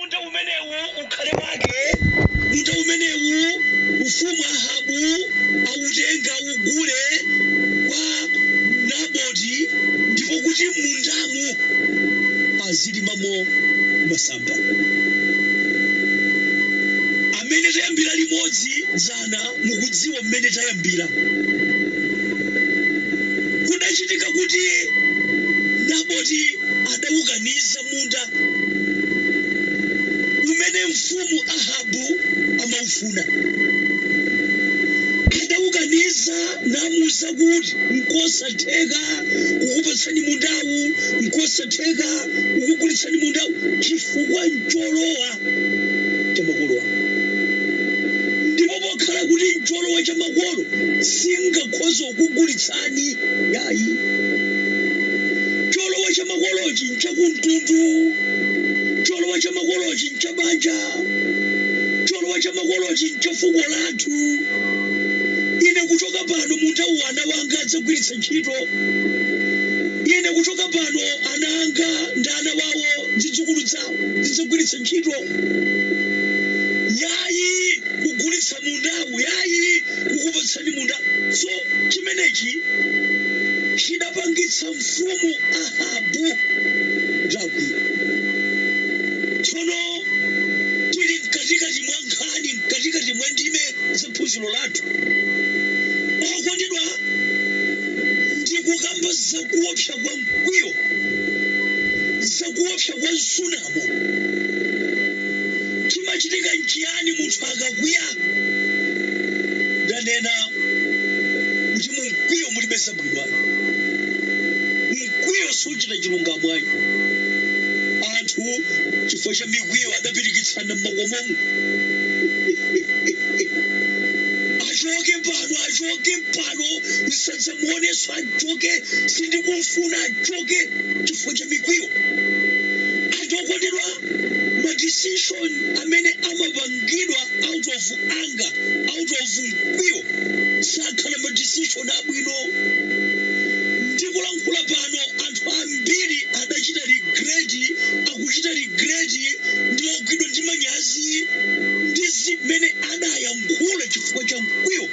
munda umenewu ukhale wake, munda umenewu ufumu Ahabu autenga ugule kwa Naboti, ndipo kuti mundamu azilimamo masamba. Amene tayambira limodzi dzana mukudziwa mmene tayambira. Kudachitika kuti Naboti adawukaniza munda umene mfumu Ahabu amaufuna. Adawukaniza namuza kuti nkosatheka kukupatsani mundawu, nkosatheka kukugulitsani mundawu chifukwa ncholowa cha makolo anu. Ndipo pokhala kuti ncholowa cha makolo singakhoza kukugulitsani yayi. Cholowa cha makolochi nchakumtundu, cholowa cha makolochi nchabanja, cholowa cha makolochi nchafuko lathu. Ine kuchoka pano mundawu ana wanga adzagwiritsa ntchito. Ine kuchoka pano ana anga ndi ana wawo zidzukulu zawo zidzagwiritsa ntchito. Yayi kugulitsa mundawu, yayi kukupatsani mundawu. So chimenechi chidapangitsa mfumu Ahabu kutagwira. Tsono tili mkatikati mwa nkhani, mkatikati mwa ndime za phunziro lathu. Okondedwa, ndikukamba zakuopsa kwa mkwiyo, zakuopsa kwa msunamo. Chimachitika nchiyani munthu akakwiya? Ndanena kuti mu mkwiyo mulibe zabwino. Mkwiyo suchita chilungamo ayi. Anthu chifukwa cha mikwiyo adapirikitsana m'makomomo. Achoke pano musadzamuoneso achoke, sindikumfuna achoke chifukwa cha mikwiyo. Anthu okondedwa, madecision amene amapangidwa out of anger, out of mkwiyo, sakhala madecision abwino. Ndikulankhula pano anthu ambiri adachita regret, akuchita regret ndi ogwidwa ndi manyazi ndi zimene adayankhula chifukwa cha mkwiyo.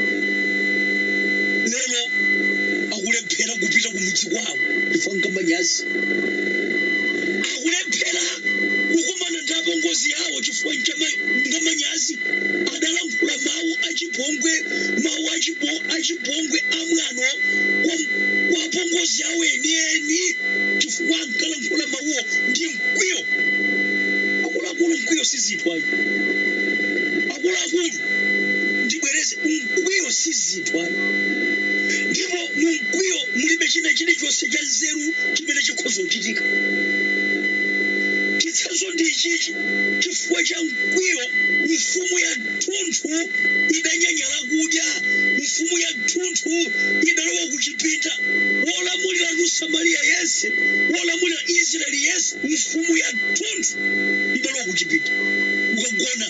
Lero akulephera kupita kumudzi kwawo chifukwa cha manyazi. Akulephera kukumana ndi apongozi yawo chifukwa cha manyazi. Adalankhula mawu achipongwe, mawu achipongwe amwano kwa apongozi awo enieni chifukwa ankalankhula mawuwo ndi mkwiyo. Akuluakulu mkwiyo si zinthu ayi. Akuluakulu ndibwereze, mkwiyo si zinthu ayi. Ndipo mu mkwiyo mulibe china chilichonse cha nzeru chimene chikhoza kuchitika. Chitsanzo ndi ichichi, chifukwa cha mkwiyo mfumu ya thunthu idanyanyala kudya, mfumu ya thunthu idalowa kuchipinda. Wolamulira Samariya yense, wolamulira Israeli yense, mfumu ya thunthu idalowa kuchipinda. Ukagona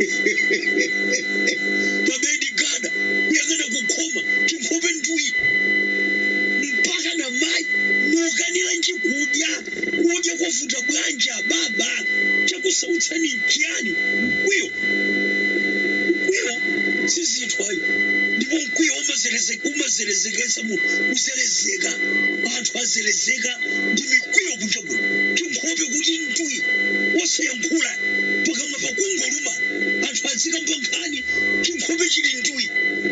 pabedi gada kuyang'ana kukhoma chinkhope ndwi mpaka na mayi mukanira nchikudya kudya kwavuta bwanja baba chakusautsani nchiyani? Mkwiyo si zinthu ayi. Ndipo mkwiyo umazerezekesa munthu, uzerezeka. Anthu azerezeka ndi mikwiyo kunja kuno. Chinkhope kuti ndwi wosayankhula pakamwa pakungoluma. Anthu azikamba nkhani chinkhope chili ndwi.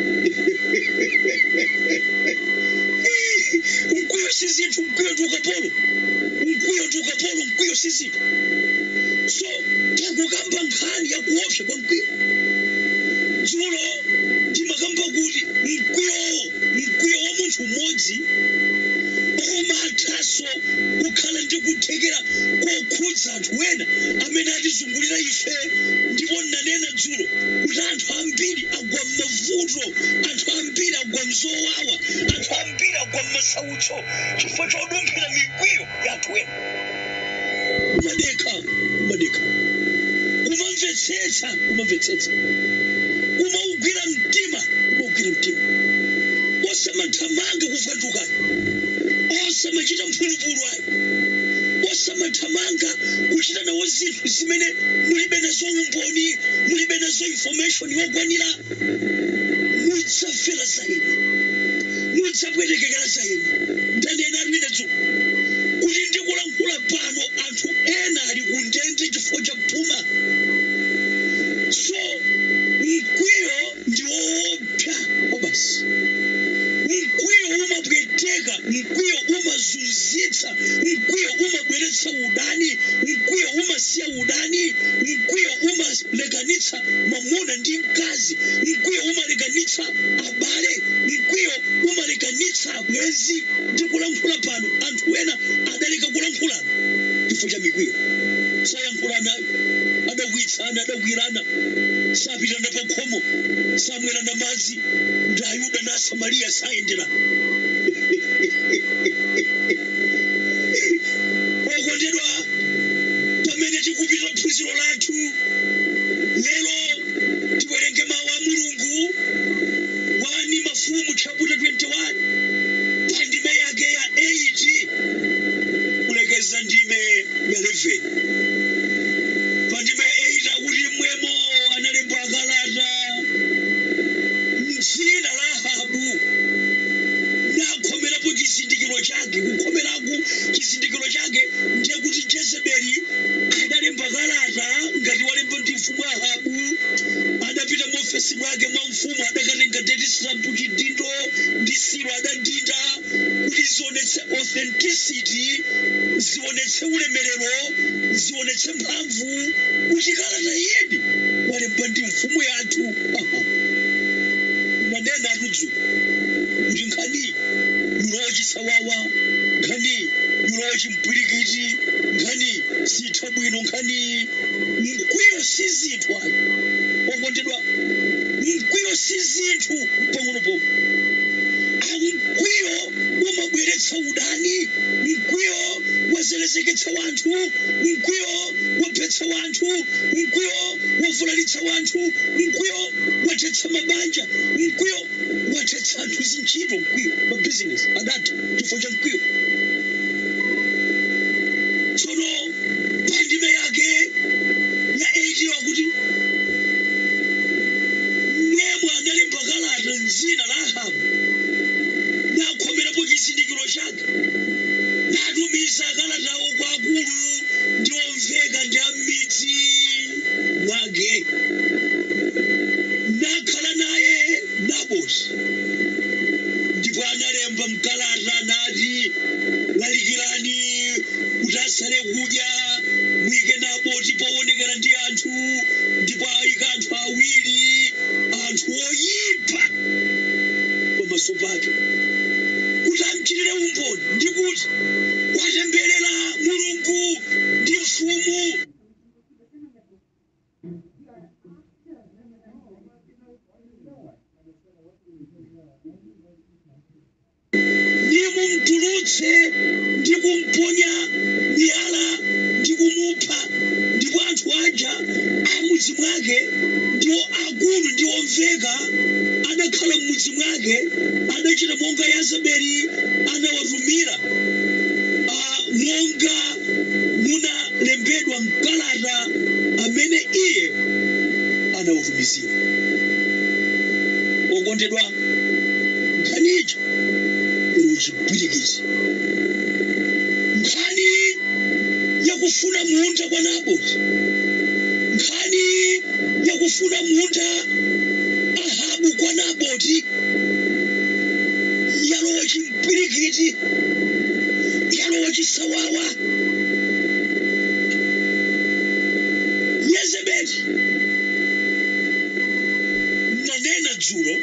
Mkwiyo si zinthu, mkwiyo ndi ukapolo. Mkwiyo si zinthu. So tikukamba nkhani yakuopsa kwa mkwiyo. Dzulo ndimakamba kuti mkwiyo wa munthu mmodzi umathanso kukhala ndi kuthekera kokhudza anthu ena amene atizungulira ife. Ndipo ndanena dzulo kuti anthu ambiri agwa m'mavuto, anthu ambiri agwa mzowawa, anthu ambiri agwa m'masautso chifukwa chodumphira mikwiyo ya anthu ena. Kumadekha kumamvetsetsa, kumaugwira mtima. Osamathamanga kufandukayo, osamachita mphulupulu ayi, mumathamanga kuchita nawo zinthu zimene mulibe nazo umboni, mulibe nazo information yokwanira, mudzafera za ine, mudzapwetekekera za ine. Ndanena lwinedzo kuti ndikulankhula pano anthu ena ali kundende chifukwa cha phuma. So mkwiyo ndi woopsa basi. Mkwiyo umapweteka, mkwiyo umazunzitsa, mkwiyo umabweretsa udani, mkwiyo umasiya udani, mkwiyo umalekanitsa mwamuna ndi mkazi, mkwiyo umalekanitsa abale, mkwiyo umalekanitsa abwenzi. Ndikulankhula pano anthu ena adaleka kulankhulana chifukwa cha mikwiyo. Sayankhulana, adagwitsana, adagwirana, sapitana pa khomo, samwerana madzi, ndi Ayuda na Samariya sayendera. Okondedwa, pamene tikupita phunziro lathu lero tiwerenge mawu a Mulungu 1 Mafumu chapter 21 pa ndime yake ya 8 kulekeza ndime ya 11. Pa ndime ya 8 akuti mmwemo analemba kalata m'dzina la Ahabu nakhomerapo chizindikiro chake. Kukhomeraku chizindikiro chake ndiye kuti Jezebeli adalemba kalata ngati walemba ndi mfumu Ahabu, adapita mu ofesi mwake mwa mfumu adakatenga date stamp chidindo ndi silo adadinda kuti zionetse authenticity, zionetse ulemerero, zionetse mphamvu kuti kalata yedi walemba ndi mfumu yathu. Nanena atudzu kuti nkhani yulowa chisawawa, nkhani yulowa chimpwirikiti, nkhani sitha bwino, nkhani mkwiyo si zinthu ayi. Okondedwa, mkwiyo si zinthu pang'ono-pang'ono. Mkwiyo umabweretsa udani, mkwiyo wazelezeketsa wanthu, mkwiyo waphetsa wanthu, mkwiyo wavulalitsa wanthu, mkwiyo wathetsa mabanja, mkwiyo wathetsa anthu zintchito, mkwiyo mabizinesi adatha chifukwa cha mkwiyo. Tsono pa ndime yake ya 8 wakuti mmwemo analemba kalata m'dzina la Ahabu nakhomerapo chizindikiro chake, natumiza kalatawo kwa akulu ndi omveka ndi am'midzi mwake, nakhala naye Naboti. Ndipo analemba mkalata nati, lalikirani kuti asale kudya, muyike Naboti poonekera ndi anthu, ndipo ayika anthu awiri, anthu oyipa pamaso pake, kuti amchitire umboni ndi kuti watemberera Mulungu ndi mfumu. Nimumtulutse ndi kumponya miyala ndi kumupha. Ndipo anthu aja amudzi mwake ndiwo akulu ndi omveka adakhala m'mudzi mwake, adachita monga Yezebeli anawatumira, monga munalembedwa mkalata amene iye anawatumizira. Okondedwa, nkhaniyi ilo chipwirikiti, nkhani yakufuna munda kwa Naboti, nkhani yakufuna munda Ahabu kwa Naboti, yalowa chimpwirikiti, yalowa chisawawa. Yezebeli nanena dzulo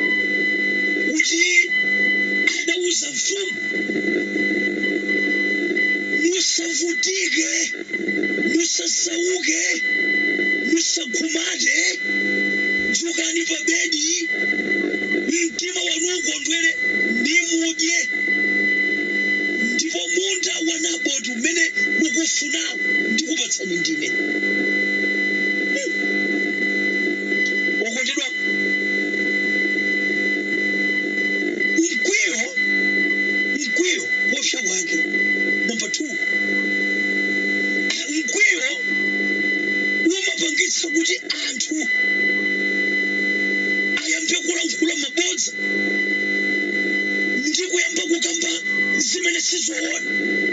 kuti adauza mfumu, musavutike, musasauke. kuti anthu ayambe kulankhula mabodza ndi kuyamba kukamba zimene sizoona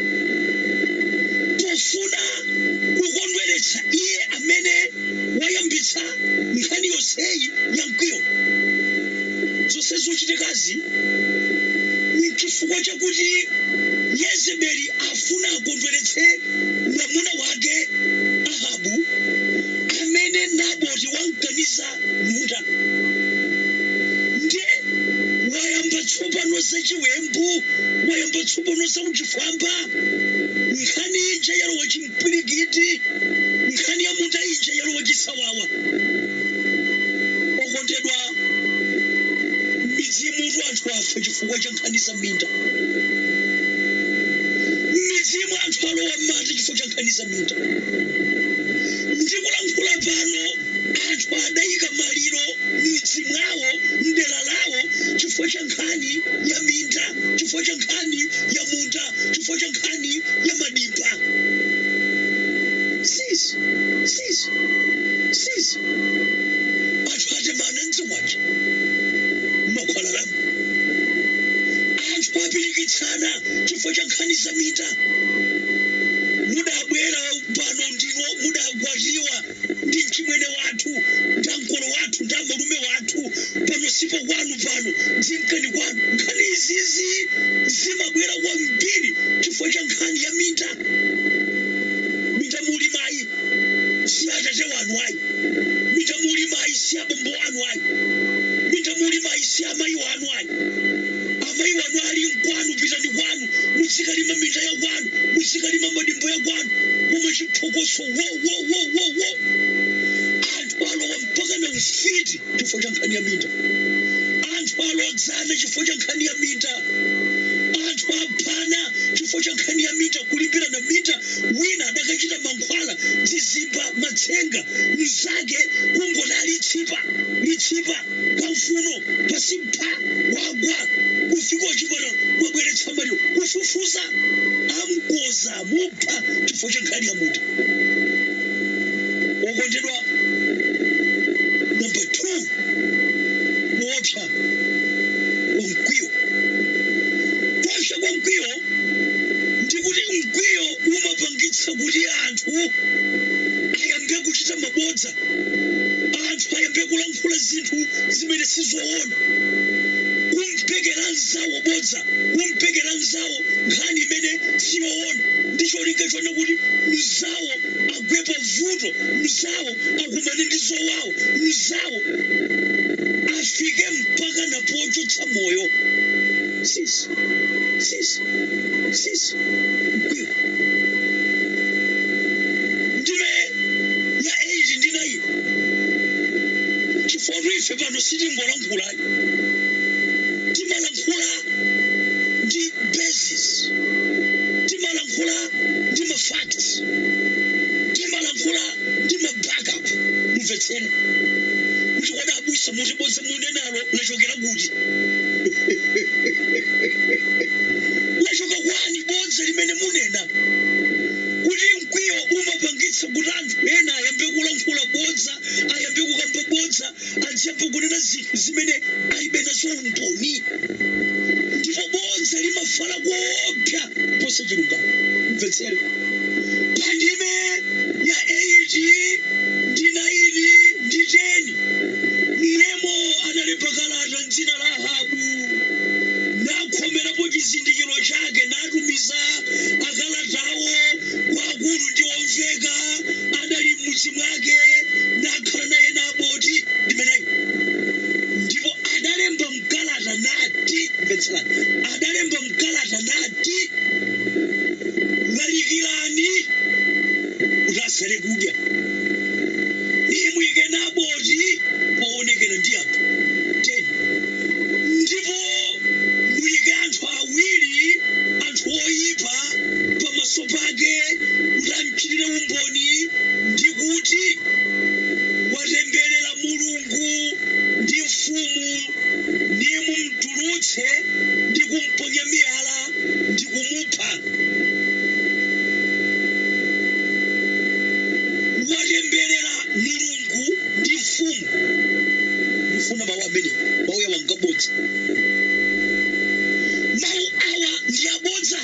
pofuna kukondweretsa iye amene wayambitsa nkhani yonseyi ya mkwiyo. Zonse zochitikazi n'chifukwa chakuti Yezebeli afuna akondweretse mwamuna wake Ahabu amene Naboti wamkaniza munda. Ndiye wayamba tsopano zachiwembu, wayamba tsopano zakuchifwamba, nkhani ija yalowa chimpwirikiti, nkhani ya munda ija yalowa chisawawa. Okondedwa, mizimu anthu afa chifukwa cha nkhani za minda. Mizimu anthu alowa m'manda chifukwa cha nkhani za minda. Ndikulankhula pano anthu adayika maliro m'midzi mwawo, m'dera lawo chifukwa cha nkhani ya minda, chifukwa cha nkhani ya munda, chifukwa cha nkhani ya madimba. Sis. Anthu atemana mdziwachi makwalalamu. Anthu apirikitsana chifukwa cha nkhani za minda. Mudabwera pano ndino mudakwatiwa ndi mchimwene wathu, ndamkolo wathu, ndamalume wathu, pano sipo kwanu pano, ndimkani kwanu. Nkhani izizi zimabwera kwambiri chifukwa cha nkhani ya minda. Minda muli mayi si atate wanu ayi. Minda muli mayi si abambo wanu ayi. Minda muli mayi si amayi wanu ayi. Amayi wanu ali mkwanu, pitani kwanu, muzikalima minda ya kwanu, muzikalima madimbo ya kwanu, koma chiphokoso wo. Anthu alowa mpaka na ufiti chifukwa cha nkhani ya minda. Anthu alodzana chifukwa cha nkhani ya minda. Anthu aphana chifukwa cha nkhani ya minda, kulimbira na minda. Wina adakachita mankhwala, zizimba, matsenga, mzake kungona litsipa kamfuno pasi mpha wagwa kufika uchipana wabweretsa maliro kufufuza amkoza mupha chifukwa cha nkhani ya minda. Okondedwa, number 2 kuopsa kwa mkwiyo. Kuopsa kwa mkwiyo ndikuti mkwiyo umapangitsa kuti anthu ayambe kuchita mabodza, anthu ayambe kulankhula zinthu zimene sizoona, kumpekera nzawo bodza, kumpekera nzawo nkhani imene siyoona, ndicholinga chona kuti mzawo agwepa vuto, mzawo akumane ndi zowawa, mzawo afike mpaka na pochotsa moyo. Sis. Mkwiyo. Ndime ya 8 ndi 9. Chifukwa ife pano sitingolankhula, timalankhula ndi basis, timalankhula ndi mafacts, timalankhula ndi mabackup. Mumvetsere kuti kodi abusa mutibodza munenalo lachokera kuti lachoka kwani bodza limene munena kuti mkwiyo umapangitsa kuti anthu ena ayambe kulankhula bodza, ayambe kukamba bodza, aziyambe kunena zinthu zimene alibe nazo umboni, ndipo bodza limafala kuopsa posa chilungamo. Mvetsere pandime ya 8 ndi 9 ndi 10 Nemo analemba kalata m'dzina la Ahabu, nakhomerapo chizindikiro chake, natumiza akalatawo kwa akulu ndi omveka adali m'mudzi mwake, nakhala naye Naboti. Ndimenayi ndipo adalemba mkalata nati, mvetserani, adalemba mkalata nati, lalikirani kuti asale kudya, imuyike Naboti poonekera ndi anthu 10, ndipo muyike anthu awiri, anthu oyipa pamaso pake kuti amchitire umboni ndi kuti watemberera Mulungu ndi mfumu, ndi mumutulutse ndi kumponya miyala ndi kumupha. safuna mawu amene mawu ya wangabodza mawu awa ndi abodza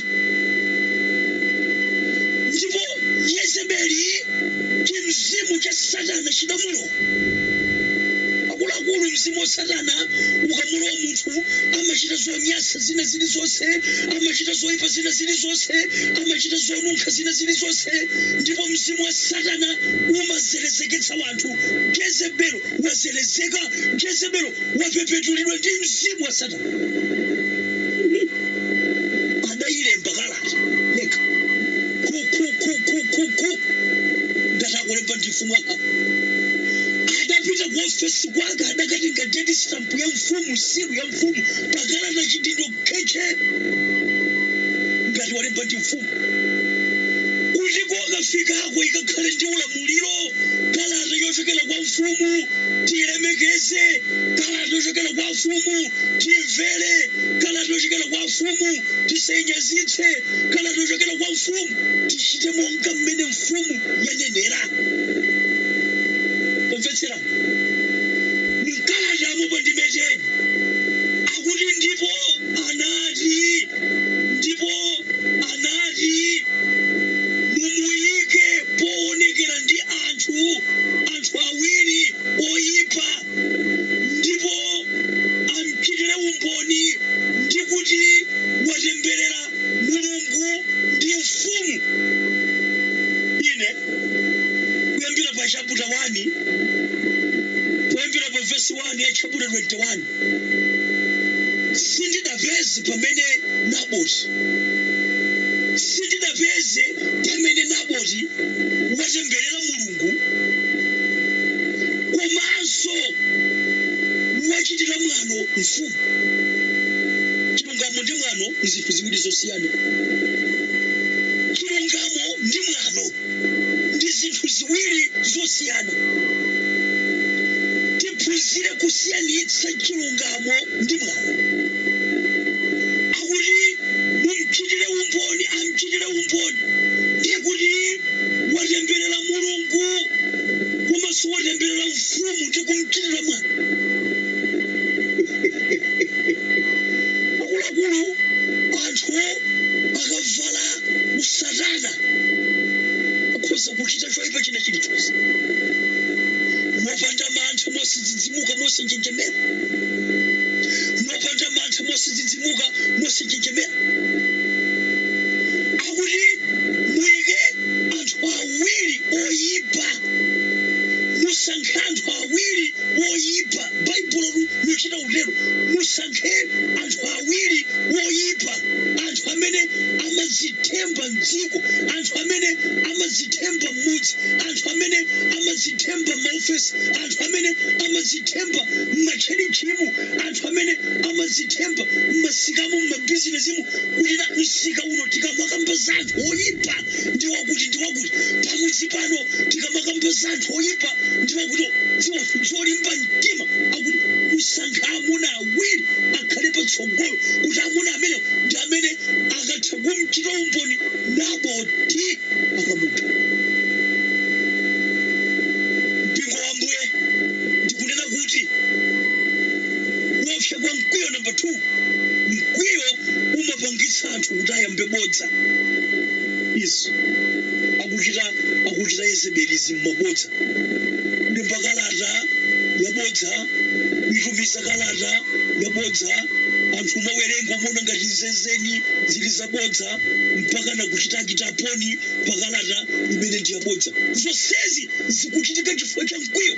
ndipo Yezebeli ndi mzimu cha Satana chidamulowa akuluakulu mzimu wa Satana ukamulowa munthu amachita zonyansa zina zilizonse amachita zoyipa zina zilizonse amachita zonunkha zina zilizonse ndipo mzimu wa Satana umazerezeketsa wanthu Jezebelo wazerezeka Jezebelo wapepetulidwa ndi mzimu wa Satana adayilemba kalata leka ku ndatakulemba ndifumu adapita ku ofesi kwake adakatenga dead stamp ya mfumu siru ya mfumu pakalata chidindo keche ngati walemba ndi mfumu kuti kokafika ikakhale ndi ulamuliro kalata yochokera kwa mfumu tilemekeze kalata yochokera kwa mfumu timvere kalata yochokera kwa mfumu tisenyezitse kalata yochokera kwa mfumu tichite monga mmene mfumu yanenera kumvetsera mkalata amupa ndimete akuti ndipo anati mumuyike poonekera ndi anthu awiri oyipa ndipo amchitire umboni ndi kuti watemberera Mulungu ndi mfumu ine kuyambira pa chapter 1 kuyambira pa verse 1 ya chapter 21 sindidapeze pamene Naboti watemberera Mulungu komanso wachitira mwano mfumu chilungamo ndi mwano nzinthu ziwiri zosiyana chilungamo ndi mwano ndi zinthu ziwiri zosiyana tiphunzire kusiyanitsa chilungamo ndi mwano akuti amchitire umboni ndikuti watemberera Mulungu komanso watemberera mfumu ndi kumchitira mwano akuluakulu anthu akavala usatana akhoza kuchita choyipa china chilichonse mopanda mantha mosidzidzimuka mosenjenjemera mopanda mantha mosidzidzimuka mosenjenjemera akuti muyike anthu awiri oyipa musankhe anthu awiri oyipa baibulo luchita utero musankhe anthu awiri oyipa anthu amene amazithemba mdziko anthu amene amazithemba m'mudzi anthu amene amazithemba m'maofesi anthu amene amazithemba m'matchalichimu anthu amene amazithemba m'masikamu m'mabizinesimu kuti na msika uno tikamakamba za anthu oyipa ndiwakuti pamudzi pano tikamakamba za anthu oyipa ndiwakuti zolimba mtima akuti musankhe amuna awiri akhale patsogolo kuti amuna amene ndi amene akatha kumchita umboni Naboti akamupha mpingo wa Ambuye ndikunena kuti kuopsa kwa mkwiyo namba 2 mkwiyo umapangitsa anthu kuti ayambe bodza izi akuchita Yezebeli mabodza kulemba kalata yabodza kuitumiza kalata yabodza anthu mawerengo mona ngati nzenzeni zili zabodza mpaka nakuchita kitaponi pakalata imene ndi yabodza zonsezi zikuchitika chifukwa cha mkwiyo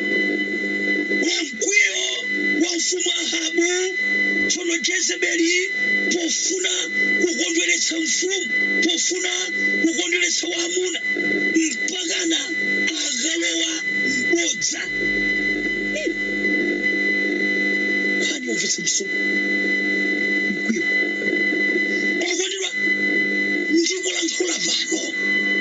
wa mfumu Ahabu tsono Jezebeli pofuna kukondweretsa mfumu pofuna kukondweretsa wamuna mpakana akalowa mbodza khani ofisa chiso mkwiyo okondedwa ndikulankhula pano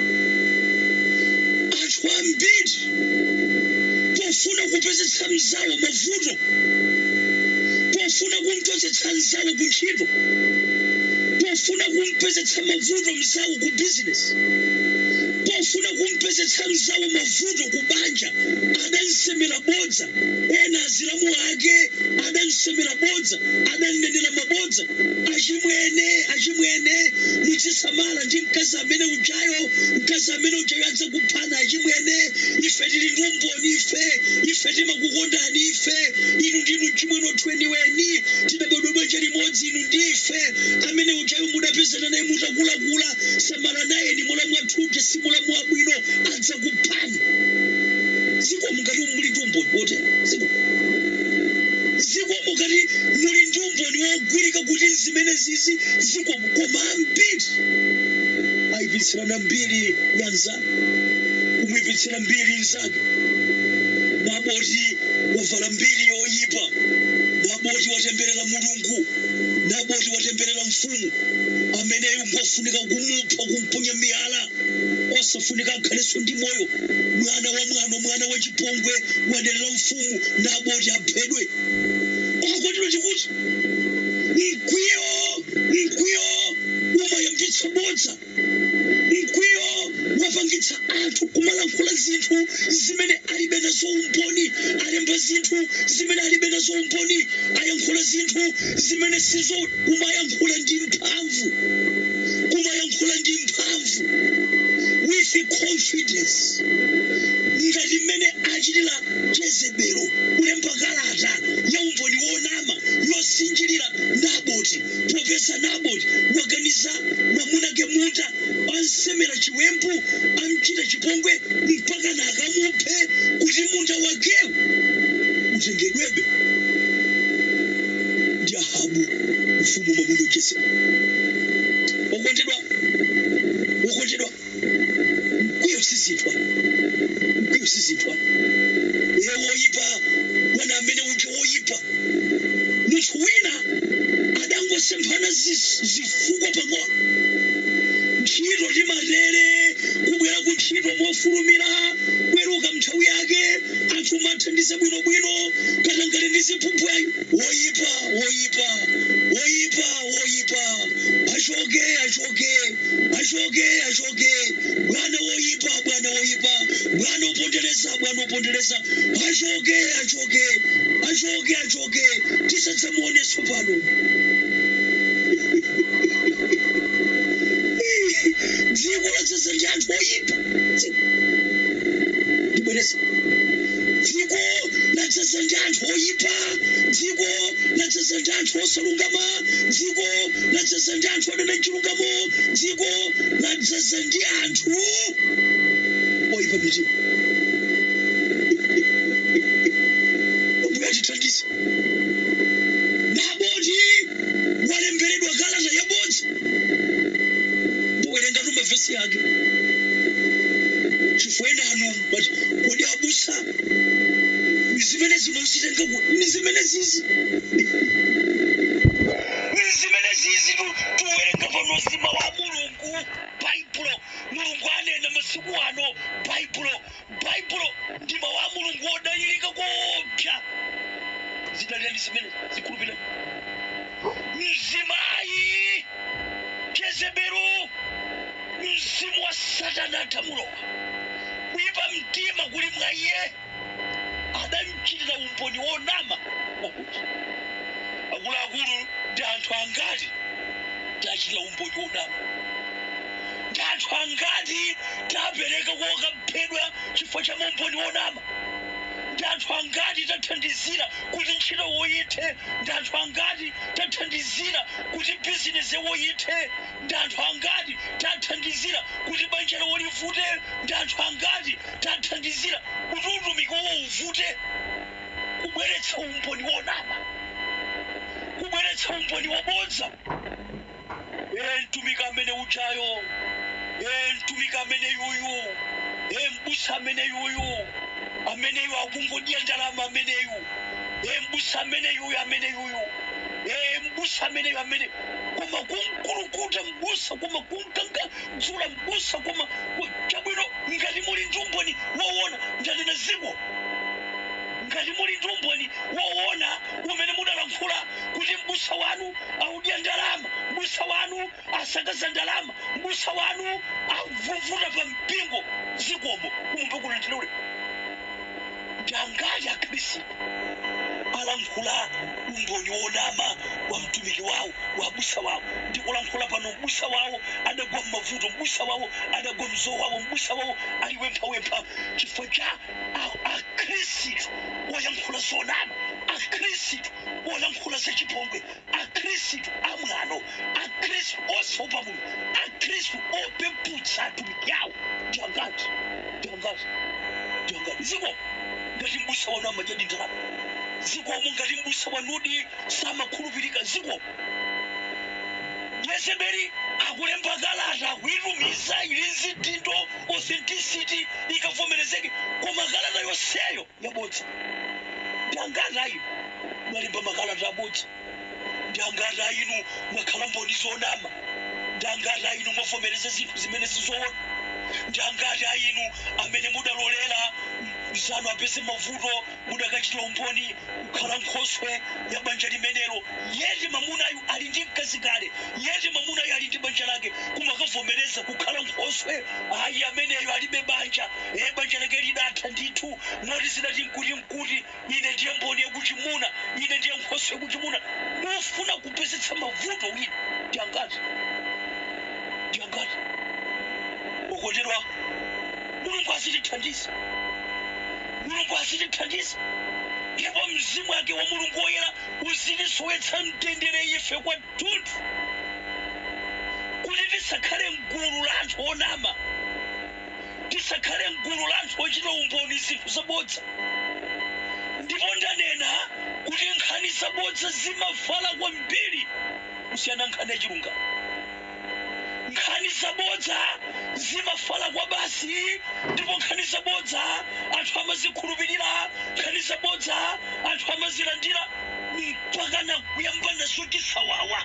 anthu ambiri pofuna kupezetsa mzawo mavuto pofuna kumpezetsa mzawo kuntchito pofuna kumpezetsa mavuto mzawo ku business pofuna kumpezetsa mzawo mavuto kubanja adansemera bodza, ena azilamu ake adansemera bodza, adanenera mabodza. Achimwene muzisamala ndi mkazi amene ujayo adza kuphana. Achimwene ife tili ndi umboni, ife timakukondani, ife inu ndinu chimwene weniweni, tidabadwa banja limodzi, inu ndife amene ujayo mudapezana naye mutakulakula. Samala naye ni mulamu wathuke, si mulamu wabwino, adza kuphani. Ziko mukati muli ndi umboni wote, ziko mukati muli ndi umboni wogwirika kuti zimene zizi ziko koma ambiri ayipitsirana mbiri ya nzake, kumuyipitsira mbiri nzake. Naboti wavala mbiri yoyipa, Naboti watemberera Mulungu, Naboti watemberera mfumu, ameneyo ngofunika kumupha, kumponya miyala, osafunika akhaleso ndi moyo. Mwana wa chipongwe waderera mfumu, Naboti aphedwe. Okondedwa chikuti mkwiyo umayambitsa bodza, mkwiyo wapangitsa anthu kumalankhula zinthu zimene alibe nazo umboni, alemba zinthu zimene alibe nazo umboni, ayankhula zinthu zimene sizo. Kumayankhula ndi mphamvu with confidence, ngati mmene achitira Jezebelo kulemba kalata ya umboni wonama yosinjirira Naboti, popeza Naboti waganiza mwamunake munda, ansemera chiwembu, amchita chipongwe mpaka nakamuphe kuti munda wakewo utengedwebe ndi Ahabu mfumu mwamuno Jezebelo. Okondedwa, mkwiyo sizitwa. Woyipa, mwana amene uja woyipa, munthu wina adangosemphana zifukwa pang'ono. Ntchito ndi matere, kubwera ku ntchito mofulumira, kweruka mnthawi yake, anthu mathandiza bwinobwino, katangale ndi ziphuphu. Woyipa, achoke, bwana woyipa, bwana upondereza, achoke, tisadzamuoneso pano. Dziko ladzaza ndi anthu oyipa, ndibwereza. Dziko ladzaza ndi anthu oyipa, dziko ladzaza ndi anthu osalungama, dziko ladzaza ndi anthu adana chilungamo, dziko ladzaza ndi anthu oyipa mitima. Tithandize. Naboti walemberedwa kalata yabodza, ndiwerenga tu mavesi yake. Chifukwa anu kodi abusa zimene zinositenga ni zimene zizi tuwerenga pano zima wa Mulungu, Baibulo. Mulungu anena masiku ano, Baibulo ndima wa Mulungu wodalirika kopya. Zidalira zimene zikulupira mzimayi Jezebelo, mzimu wa Satana atamulowa, kuyipa mtima kuli mwa iye, adamchitira umboni wonama wakuti akuluakulu ndi anthu angati tachitira umboni wonama, ndi anthu angati tapereka kokaphedwa chifukwa cha umboni wonama, ndi anthu angati tathandizira kuti ntchito woyithe, ndi anthu angati tathandizira kuti bizinesi woyithe, ndi anthu angati tathandizira kuti banja lawo livute, ndi anthu angati tathandizira kuti utumiki wawo uvute. Kubweretsa umboni wonama, kubweretsa umboni wabodza. Mtumiki amene ujayo, mtumiki amene yuyu, mbusa amene yuyu, ameneyu akungodya ndalama, ameneyu mbusa ameneyu, mbusa ameneyu, koma kunkulukuta mbusa, koma kunkangadzula mbusa, koma chabwino. Ngati muli ndi umboni woona, ndanena ziko, ngati muli ndi umboni woona umene mudalankhula kuti mbusa wanu audya ndalama, mbusa wanu asakaza ndalama, mbusa wanu avuvura pa mpingo zikomo kumupakula ndilole. Ndangali akhristu alankhula umboni wonama wa mtumiki wawo wa busa wawo. Ndikulankhula pano mbusa wawo adagwa m'mavuto, mbusa wawo adagwa mzowo wawo, mbusa wawo ali wempha chifukwa cha akhristu oyankhula zonama, akhristu oyankhula zachipongwe, akhristu amwano, akhristu osopa Mulungu, akhristu opeputsa atumiki yawo. Ndangati zikomo ngati mbusa wanu amajadi ndalama, zikomo ngati mbusa wanudi samakhulupirika, zikomo. Yezebeli akulemba kalata akuitumiza ili nzitindo authenticity ikavomerezeke, koma kalata yonseyo yabodza. Ndangati inu mwalemba makalata abodza, ndangati inu mwakhala mboni zonama, ndangati inu mwavomereza zinthu zimene sizoona, ndangati inu amene mudalolera mzanu apese mavuto mudakachitira umboni kukhala nkhoswe ya banja limenelo. Yeti mamunayu ali ndi mkazi kale, yeti mamunayu ali ndi banja lake, kumakavomereza kukhala nkhoswe ayi ameneyo alibe banja, banja lake lidatha ndithu, moti zidati mkuti ine ndiye mboni yakuchimuna, ine ndiye nkhoswe yakuchimuna. Mufuna kupesetsa mavuto wina. Ndangati okondedwa, Mulungu azitithandiza, Mulungu azitithandiza, ndipo mzimu wake wa Mulungu woyera uzitisowetsa mtendere ife kwathunthu, kuti tisakhale mgulu la anthu onama, tisakhale mgulu la anthu ochita umboni zinthu zabodza. Ndipo ndanena kuti nkhani zabodza zimafala kwambiri kusiyana nkhani yachilungamo. Nkhani zabodza zimafala kwa basi, ndipo nkhani zabodza anthu amazikhulupirira, nkhani zabodza anthu amazilandira mpaka na kuyamba nazo chisawawa.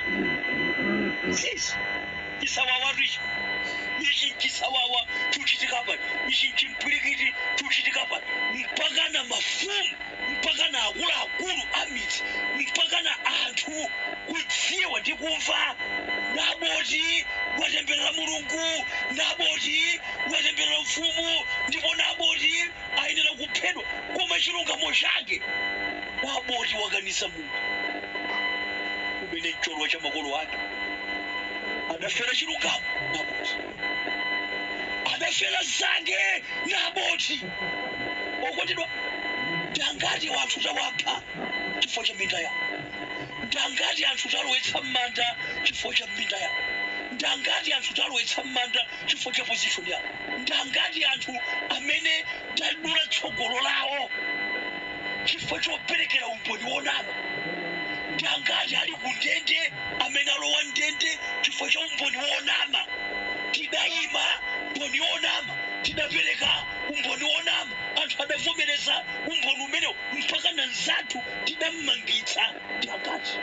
Chisawawa ichi chisawawa chuchitika pano, ichi chimpwirikiti chuchitika pano, mpaka na mafumu, mpaka na akuluakulu amidzi, mpaka na anthu kudziwa ndi kumva Naboti watemberera Mulungu, Naboti watemberera mfumu, ndipo Naboti ayenera kuphedwa, koma chilungamo chake Naboti wakanisa Mulungu. Kumene cholowa cha makolo ake adafera chilungamo Naboti, adafera zake Naboti. Okondedwa, ndangati wanthu tawapha chifukwa cha minda yawo, ndangati anthu talowetsa m'manda chifukwa cha minda yawo, ndangati anthu talowetsa m'manda chifukwa cha position yawo, ndangati anthu amene tadula tsogolo lawo chifukwa choperekera umboni wonama, ndangati ali ku ndende amene alowa ndende chifukwa cha umboni wonama. Tidayima umboni wonama, tidapereka umboni wonama, anthu adavomereza umboni umenewo mpaka na nzathu tidammangitsa. Ndangati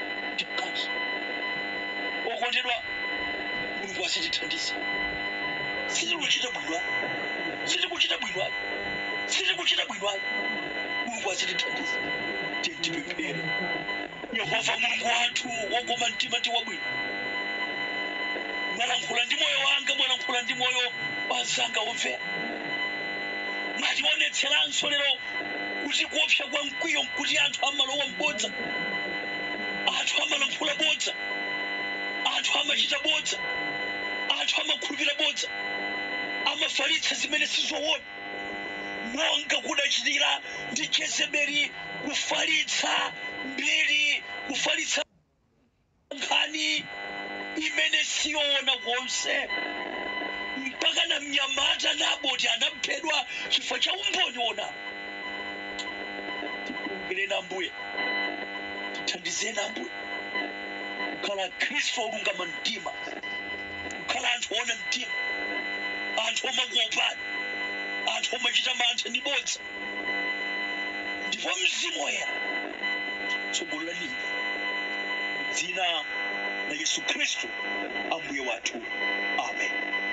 okondedwa, Mulungu azitithandiza. Sitikuchita bwino, Mulungu azitithandiza. Tipemphere Yehova Mulungu wathu wokoma mtima ndi wabwino, mwalankhula ndi moyo wanga, mwalankhula ndi moyo wanzanga womvera, mwationetseranso lero kuti kuopsa kwa mkwiyo nkuti anthu amalowa mbodza, anthu amalankhula bodza, anthu amachita bodza, anthu amakhulupirira bodza, amafalitsa zimene sizoona, monga kudachitira ndi Jezebeli, kufalitsa mbiri, kufalitsa nkhani imene siyoona konse, mpaka na mnyamata Naboti anaphedwa chifukwa cha umboni wonama. Tipemphereni Ambuye, tithandizeni Ambuye kukhala Khristu olungama mtima, kukhala anthu ona mtima, anthu omakuopani, anthu omachita mantha ndi bodza, ndipo Mzimu Woyera tsogolani m'dzina la Yesu Khristu Ambuye wathu. Amen.